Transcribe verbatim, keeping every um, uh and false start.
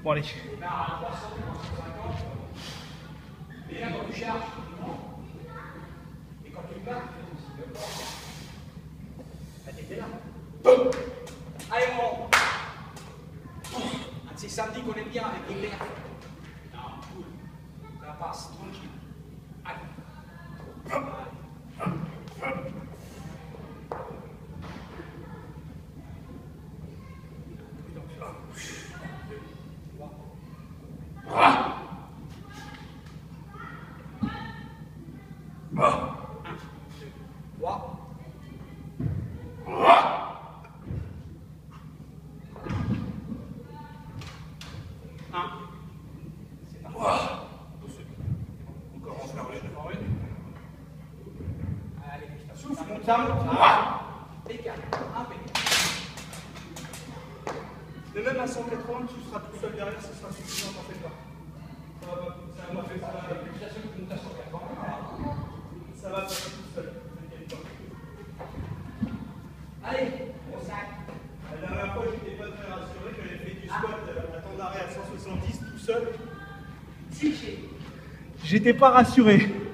Bon, allez. Et là, quand tu charges, et quand tu bats, t'étais là. Boum. Allez, on rentre. C'est samedi qu'on aime bien avec les glaires. Non, cool. Ça passe, tranquille. Allez. Souffle, monte ça, monte ça. Impeccable, impeccable. Mais même à cent quatre-vingts, tu seras tout seul derrière, ce sera suffisant, t'en fais pas. Ça va pas, ça va faire ça. Ça va passer tout seul, t'inquiète pas. Allez, on sac. La dernière fois, j'étais pas très rassuré, j'avais fait du squat à temps d'arrêt à cent soixante-dix tout seul. Si, j'ai. J'étais pas rassuré.